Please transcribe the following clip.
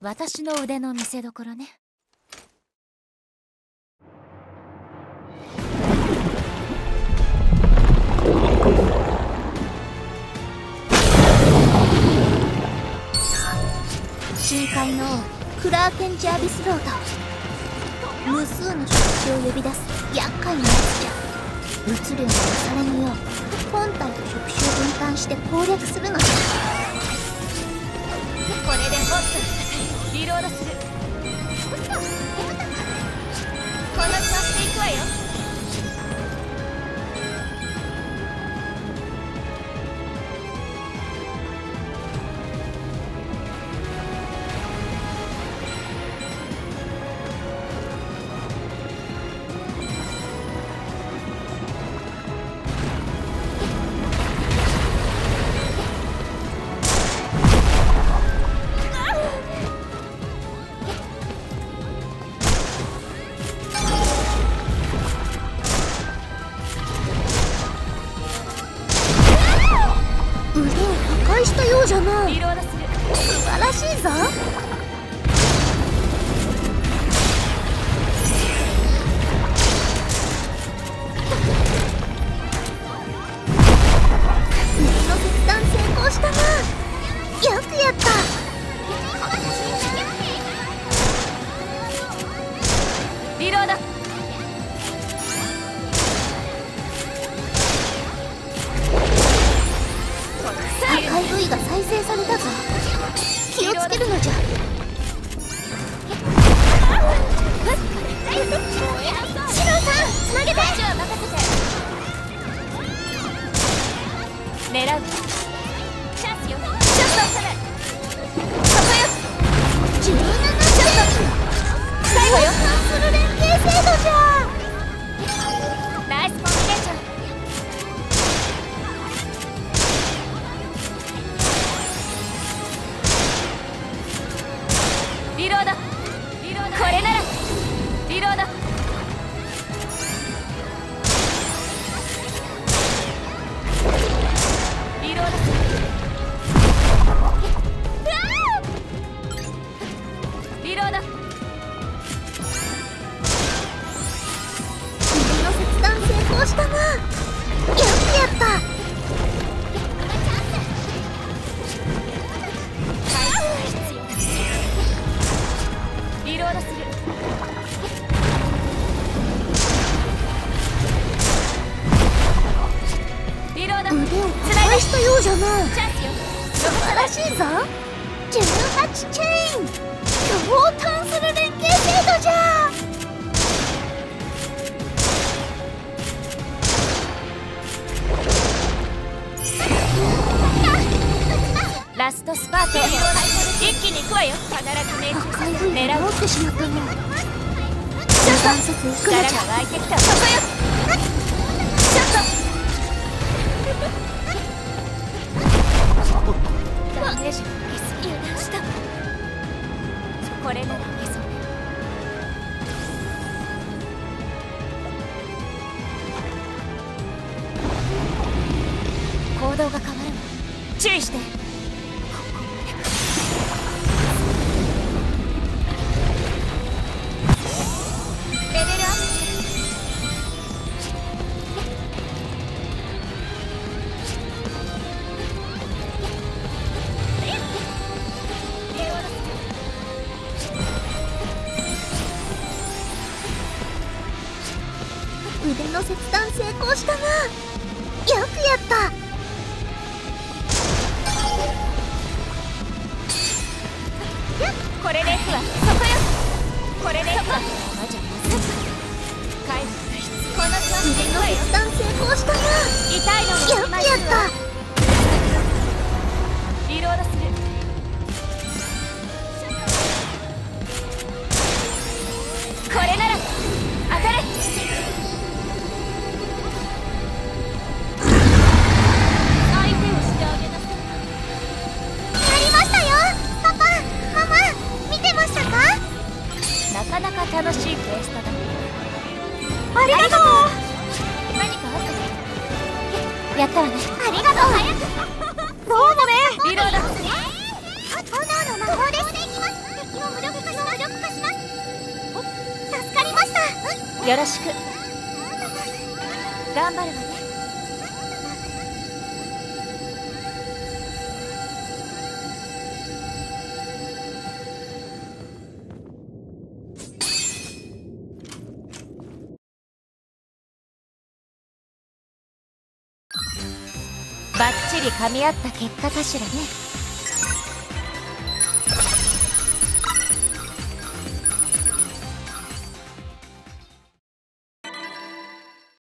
私の腕の見せ所ね。 深海のクラーケン・ジャービスロード、無数の触手を呼び出す厄介なやつじゃ。物量のされぬよう本体と触手を分担して攻略するのじゃ。 これでもっとリロードする。この調子でいくわよ。 腕を破壊したようじゃな。 リロードする。 素晴らしいぞ。右の切断成功したな。よくやった。 リロード。 赤い部位が再生されたぞ。気をつけるのじゃ。シロさん、つなげて。 こっちは任せて。狙う。チャンスよ。ちょっと遅れ。そこよ。 17ショット。 最後よ。 反する連携制度じゃ。 ナイスコンビネーション。リロード。これならリロード。リロード。リロード。 右の切断成功したな。よくやった。 回復が必要だ。リロードする。リロード。 腕を破壊したようじゃな。 チャンスよ。 素晴らしいぞ。18チェイン。巨大ターンする連携制度じゃ。 ラストスパート。一気に行くわよ。必ず命赤い部位狙う。 が治ってしまったな。中断せず行くのじゃ。 力が湧いてきた。そこよ。ちょっとダメージが受けすぎ。油断した。これならいけそうね。行動が変わるわ。注意して。レベルアップ。 腕の切断成功したな。よくやった。 これでいくわ。そこよ。これでいくわ。魔女の回復が必要。この調子でいくわよ。 切断成功したな。 痛いのもよくやった。 リロードする。これなら当たれ。相手をしてあげなさい。 やりましたよ。パパ、ママ、見てましたか？ なかなか楽しいクエストだね。 ありがとう。 何かあったの？やったわね。 ありがとう。早く。どうもね。 リロード。 炎の魔法です。敵は力化します。助かりました。 よろしく。頑張るわね。バッチリ噛み合った結果かしらね。